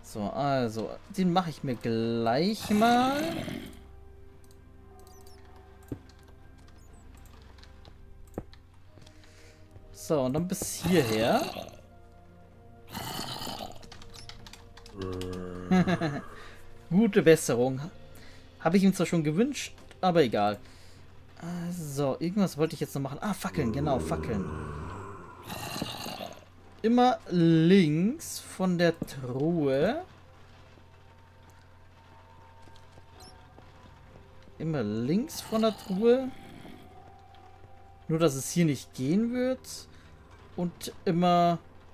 So, also, den mache ich mir gleich mal. So, und dann bis hierher. Gute Besserung. Habe ich ihm zwar schon gewünscht, aber egal. So, irgendwas wollte ich jetzt noch machen. Ah, Fackeln, genau, Fackeln. Immer links von der Truhe. Immer links von der Truhe. Nur, dass es hier nicht gehen wird. Und immer...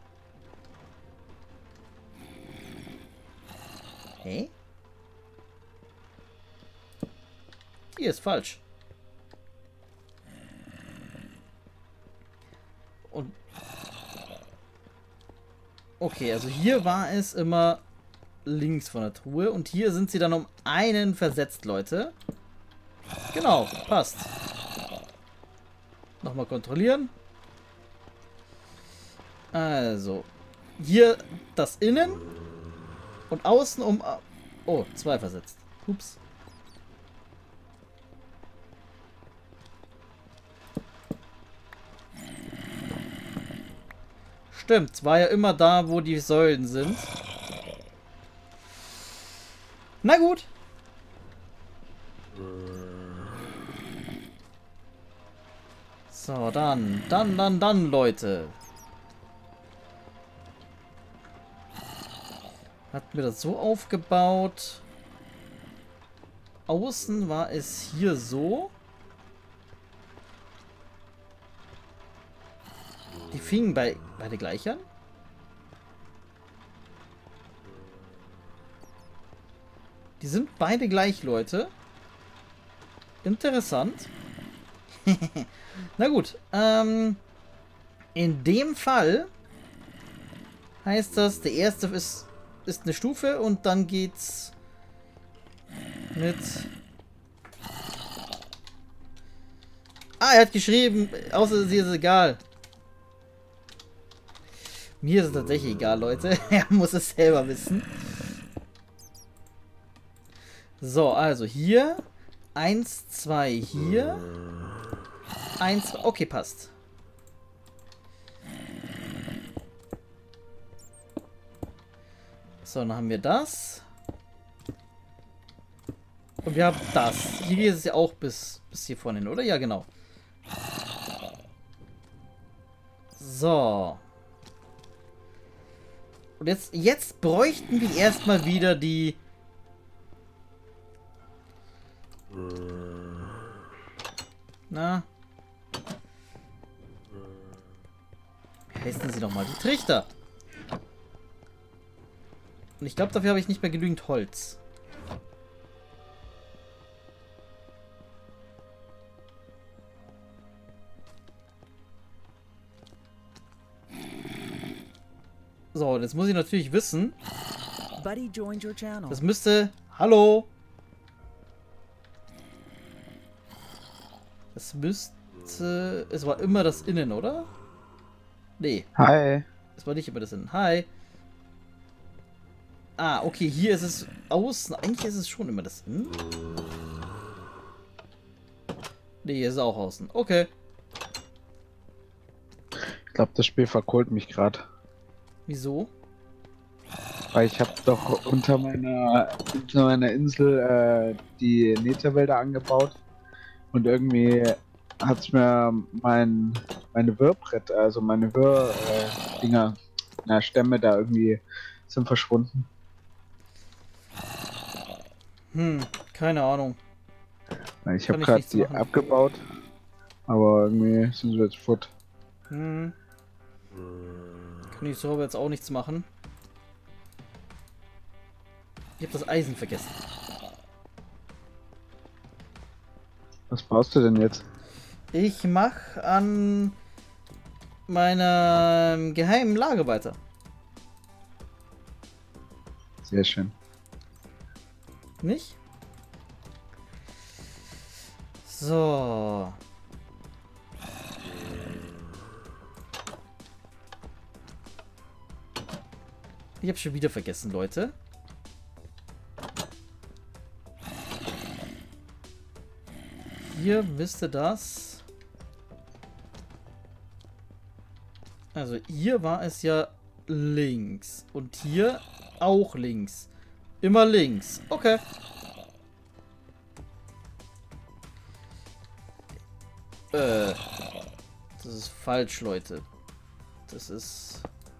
Hä? Hier ist falsch. Und... Okay, also hier war es immer links von der Truhe. Und hier sind sie dann um einen versetzt, Leute. Genau, passt. Nochmal kontrollieren. Also, hier das Innen und außen um... Oh, 2 versetzt. Ups. Stimmt, war ja immer da, wo die Säulen sind. Na gut. So, dann, Leute. Hat mir das so aufgebaut. Außen war es hier so. Die fingen beide gleich an. Die sind beide gleich, Leute. Interessant. Na gut. In dem Fall heißt das, der erste ist eine Stufe und dann geht's mit... Ah, er hat geschrieben, außer sie ist egal. Mir ist es tatsächlich egal, Leute. Er muss es selber wissen. So, also hier. 1, 2 hier. 1, 2. Okay, passt. So, dann haben wir das. Und wir haben das. Hier ist es ja auch bis hier vorne hin, oder? Ja, genau. So. Und jetzt bräuchten wir erstmal wieder die... Na? Wie heißen sie nochmal? Die Trichter. Und ich glaube, dafür habe ich nicht mehr genügend Holz. So, und jetzt muss ich natürlich wissen. Das müsste... Hallo? Das müsste... Es war immer das Innen, oder? Nee. Hi. Es war nicht immer das Innen. Hi. Ah, okay, hier ist es außen. Eigentlich ist es schon immer das Innen. Nee, hier ist es auch außen. Okay. Ich glaube, das Spiel verkohlt mich gerade. Wieso? Weil ich habe doch unter meiner Insel die Netherwälder angebaut. Und irgendwie hat es mir meine Wirrbrett, also meine Dinger, Stämme da irgendwie sind verschwunden. Keine Ahnung. Ich habe gerade die abgebaut, aber irgendwie sind sie jetzt fort. Kann ich so jetzt auch nichts machen. Ich habe das Eisen vergessen. Was baust du denn jetzt? Ich mache an meiner geheimen Lage weiter. Sehr schön. Nicht? So. Ich habe schon wieder vergessen, Leute. hier müsste das... Also hier war es ja links. Und hier auch links. Immer links. Okay. Das ist falsch, Leute. Das ist...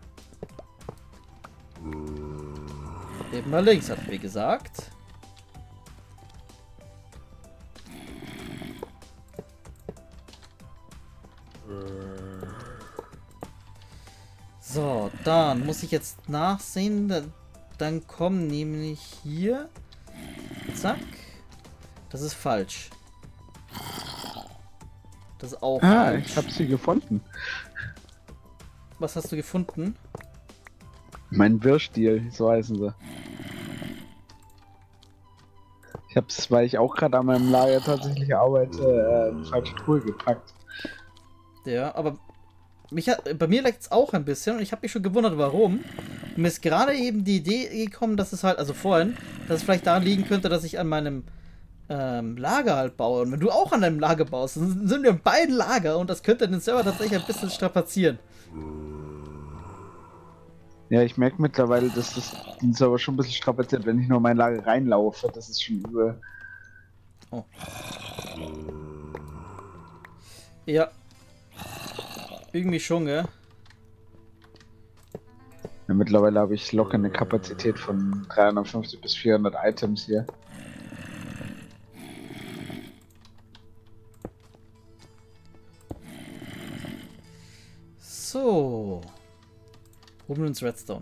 Immer links, hat mir gesagt. So, dann muss ich jetzt nachsehen. Dann kommen nämlich hier. Zack. Das ist falsch. Das ist auch falsch. Ich habe sie gefunden. Was hast du gefunden? Mein Wirrstiel, so heißen sie. Ich habe es, weil ich auch gerade an meinem Lager tatsächlich arbeite, in die falsche Truhe gepackt. Ja, aber bei mir lag es auch ein bisschen und ich habe mich schon gewundert, warum. Und mir ist gerade eben die Idee gekommen, dass es halt, also vorhin, dass es vielleicht daran liegen könnte, dass ich an meinem Lager halt baue. Und wenn du auch an deinem Lager baust, dann sind wir in beiden Lager und das könnte den Server tatsächlich ein bisschen strapazieren. Ja, ich merke mittlerweile, dass das den Server schon ein bisschen strapaziert, wenn ich nur in mein Lager reinlaufe. Das ist schon übel. Oh. Ja. Irgendwie schon, gell? Ja, mittlerweile habe ich locker eine Kapazität von 350 bis 400 Items hier. So. Holen wir uns Redstone.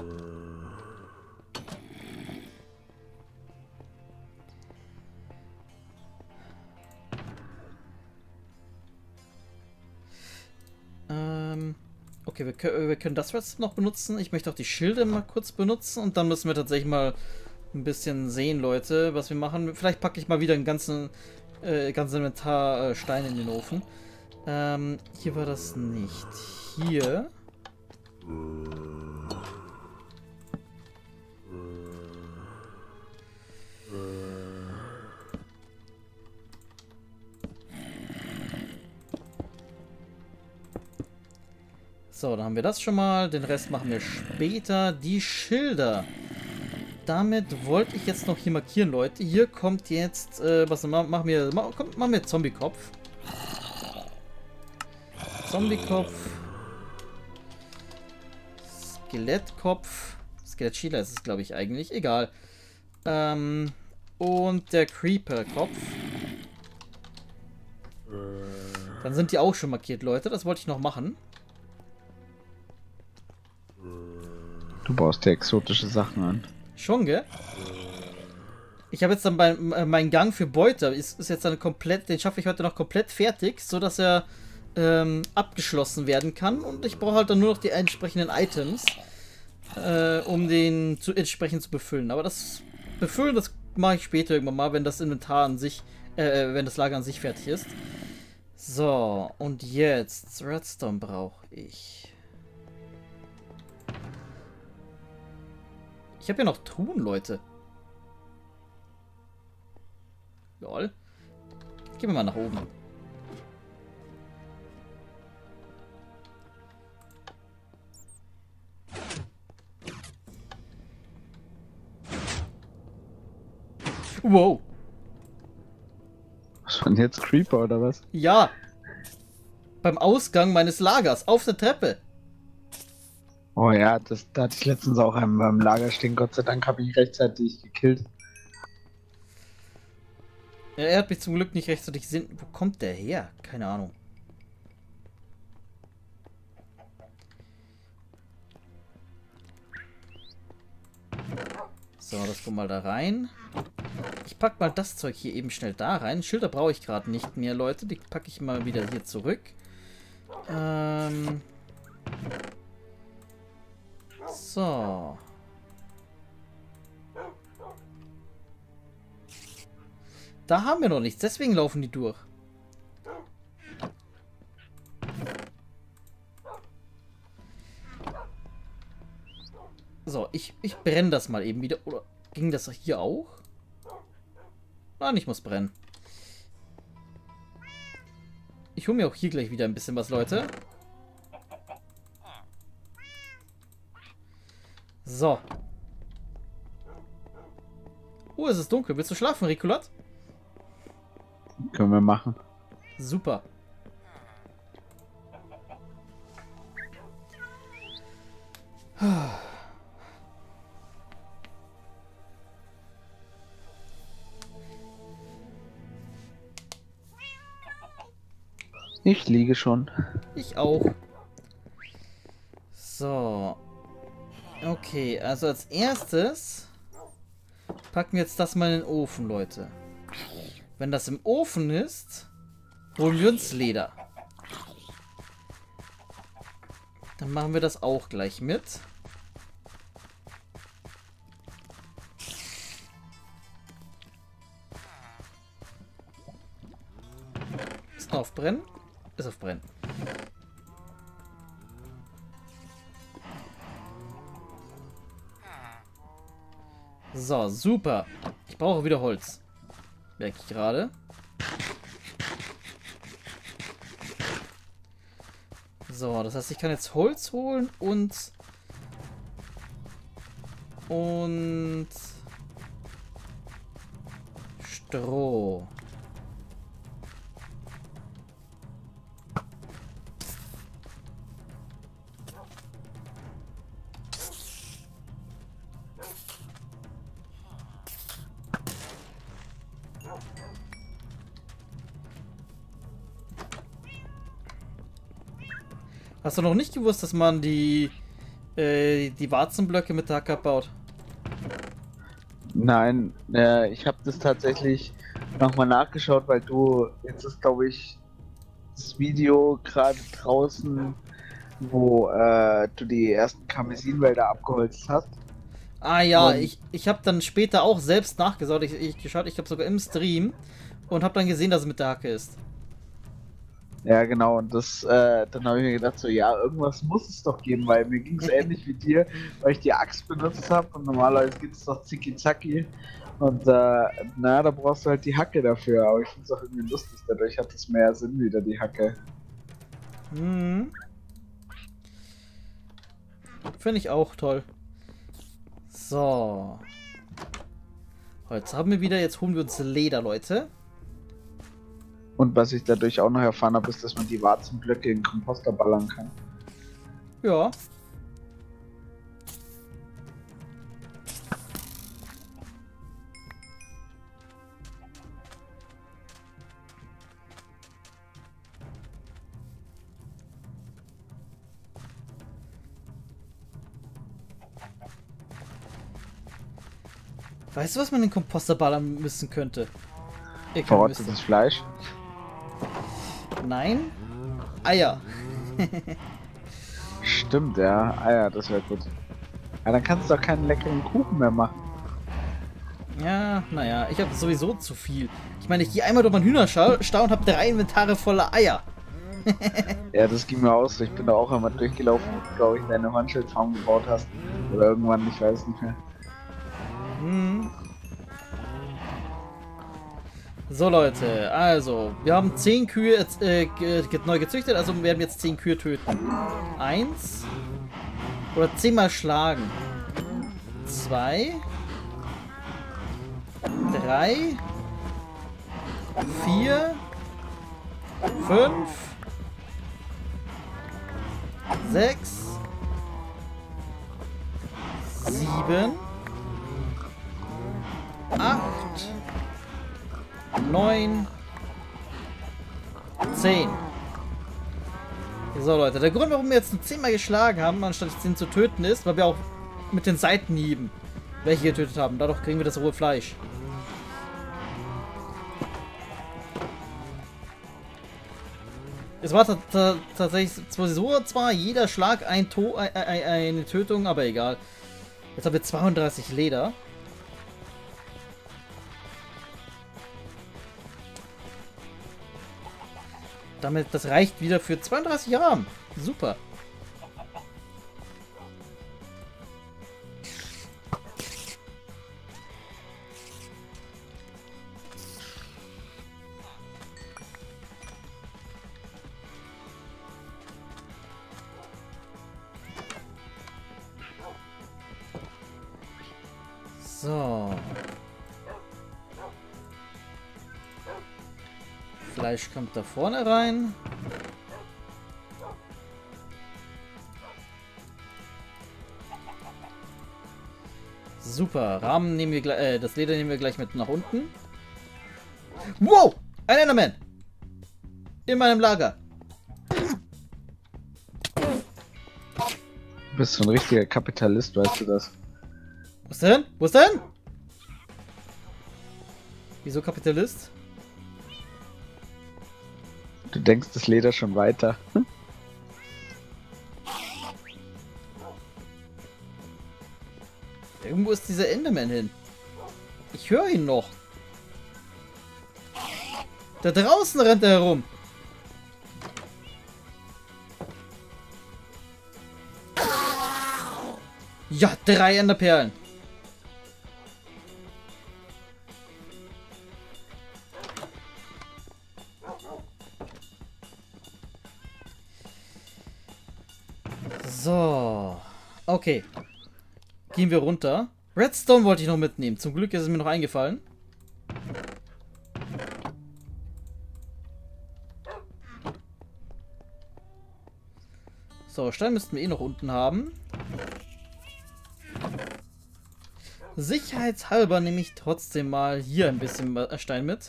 Okay, wir können das Redstone noch benutzen. Ich möchte auch die Schilde mal kurz benutzen und dann müssen wir tatsächlich mal ein bisschen sehen, Leute, was wir machen. Vielleicht packe ich mal wieder ein ganzes Inventar Steine in den Ofen. Hier war das nicht. Hier. So, dann haben wir das schon mal. Den Rest machen wir später. Die Schilder. Damit wollte ich jetzt noch hier markieren, Leute. Hier kommt jetzt, machen wir Zombie-Kopf. Zombie-Kopf. Skelettkopf. Skelett-Schieler ist es, glaube ich, eigentlich. Egal. Und der Creeper-Kopf. Dann sind die auch schon markiert, Leute. Das wollte ich noch machen. Du baust dir exotische Sachen an. Schon, gell? Ich habe jetzt dann meinen Gang für Beute, ist jetzt dann komplett, den schaffe ich heute noch komplett fertig, so dass er abgeschlossen werden kann. Und ich brauche halt dann nur noch die entsprechenden Items, um den entsprechend zu befüllen. Aber das Befüllen, das mache ich später irgendwann mal, wenn das Inventar an sich, wenn das Lager an sich fertig ist. So, und jetzt Redstone brauche ich. Ich habe ja noch Truhen, Leute. Lol. Gehen wir mal nach oben. Wow. Was war denn jetzt? Creeper oder was? Ja. Beim Ausgang meines Lagers. Auf der Treppe. Oh ja, da hatte ich letztens auch einen beim Lager stehen. Gott sei Dank habe ich rechtzeitig gekillt. Ja, er hat mich zum Glück nicht rechtzeitig gesehen. Wo kommt der her? Keine Ahnung. So, das kommt mal da rein. Ich packe mal das Zeug hier eben schnell da rein. Schilder brauche ich gerade nicht mehr, Leute. Die packe ich mal wieder hier zurück. So. Da haben wir noch nichts, deswegen laufen die durch. So, ich brenne das mal eben wieder. Oder ging das hier auch? Nein, ich muss brennen. Ich hole mir auch hier gleich wieder ein bisschen was, Leute. So. Oh, es ist dunkel. Willst du schlafen, Rikulat? Können wir machen. Super. Ich liege schon. Ich auch. So. Okay, also als erstes packen wir jetzt das mal in den Ofen, Leute. Wenn das im Ofen ist, holen wir uns Leder. Dann machen wir das auch gleich mit. Ist noch auf Brennen? Ist auf Brennen. So, super. Ich brauche wieder Holz. Merke ich gerade. So, das heißt, ich kann jetzt Holz holen und Stroh. Hast du noch nicht gewusst, dass man die Warzenblöcke mit der Hacke abbaut? Nein, ich habe das tatsächlich nochmal nachgeschaut, weil jetzt ist glaube ich das Video gerade draußen, wo du die ersten Karmesinwälder abgeholzt hast. Ah ja, Und ich habe dann später auch selbst nachgeschaut. Ich habe sogar im Stream und habe dann gesehen, dass es mit der Hacke ist. ja, genau, und dann habe ich mir gedacht, so, ja, irgendwas muss es doch geben, weil mir ging es ähnlich wie dir, weil ich die Axt benutzt habe und normalerweise gibt es doch Zicki-Zacki und da brauchst du halt die Hacke dafür, aber ich finde es auch irgendwie lustig, dadurch hat es mehr Sinn wieder, die Hacke. Mhm. Finde ich auch toll. So. Holz haben wir wieder, jetzt holen wir uns Leder, Leute. Und was ich dadurch auch noch erfahren habe, ist, dass man die Warzenblöcke in den Komposter ballern kann. Ja. Weißt du, was man in den Komposter ballern müssen könnte? Verrottetes Fleisch? Nein. Eier. Stimmt, ja. Eier, das wäre gut. Ja, dann kannst du doch keinen leckeren Kuchen mehr machen. Ja, naja, ich habe sowieso zu viel. Ich meine, ich gehe einmal durch meinen Hühnerstall und habe 3 Inventare voller Eier. Ja, das ging mir aus. Ich bin da auch einmal durchgelaufen, glaube ich, deine Hornschildfarm gebaut hast. Oder irgendwann, ich weiß nicht mehr. Hm. So Leute, also, wir haben 10 Kühe jetzt, neu gezüchtet, also werden wir jetzt 10 Kühe töten. 1 oder 10 mal schlagen. 2 3 4 5 6 7 8 9 10. So Leute, der Grund, warum wir jetzt nur 10 mal geschlagen haben, anstatt 10 zu töten, ist, weil wir auch mit den Seitenhieben welche getötet haben. Dadurch kriegen wir das rohe Fleisch. Es war tatsächlich zwar jeder Schlag eine Tötung, aber egal. Jetzt haben wir 32 Leder. Damit, das reicht wieder für 32 Rahmen. Super. So. Fleisch kommt da vorne rein. Super. Rahmen nehmen wir das Leder nehmen wir gleich mit nach unten. Wow! Ein Enderman! In meinem Lager. Du bist so ein richtiger Kapitalist, weißt du das? Was denn? Wo ist denn? Wieso Kapitalist? Du denkst das Leder schon weiter. Irgendwo ist dieser Enderman hin. Ich höre ihn noch. Da draußen rennt er herum. Ja, 3 Enderperlen. So. Okay. Gehen wir runter. Redstone wollte ich noch mitnehmen. Zum Glück ist es mir noch eingefallen. So, Stein müssten wir eh noch unten haben. Sicherheitshalber nehme ich trotzdem mal hier ein bisschen Stein mit.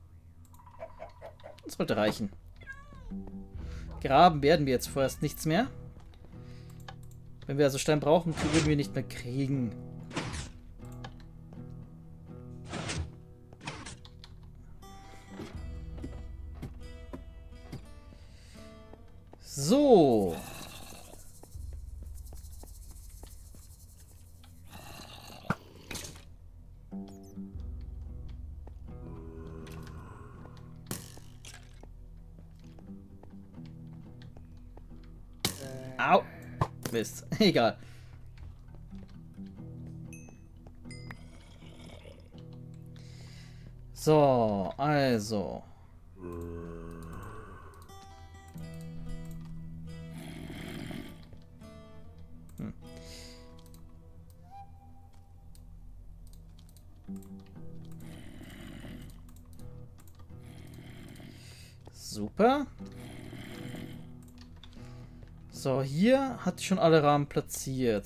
Das sollte reichen. Graben werden wir jetzt vorerst nichts mehr. Wenn wir also Stein brauchen, würden wir nicht mehr kriegen. So. Au. Mist. Egal. So, also. Super. So, hier hatte ich schon alle Rahmen platziert.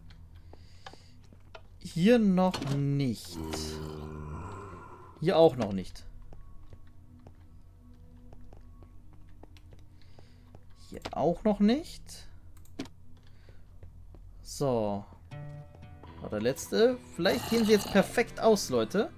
Hier noch nicht. Hier auch noch nicht. Hier auch noch nicht. So. War der letzte. Vielleicht gehen sie jetzt perfekt aus, Leute.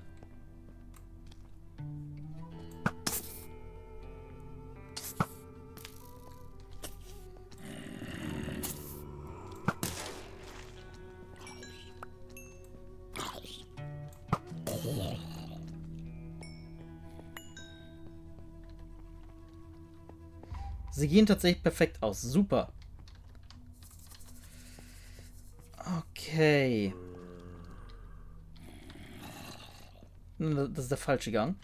Sie gehen tatsächlich perfekt aus. Super. Okay. Das ist der falsche Gang.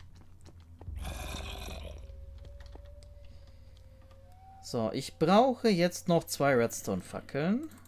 So, ich brauche jetzt noch 2 Redstone-Fackeln.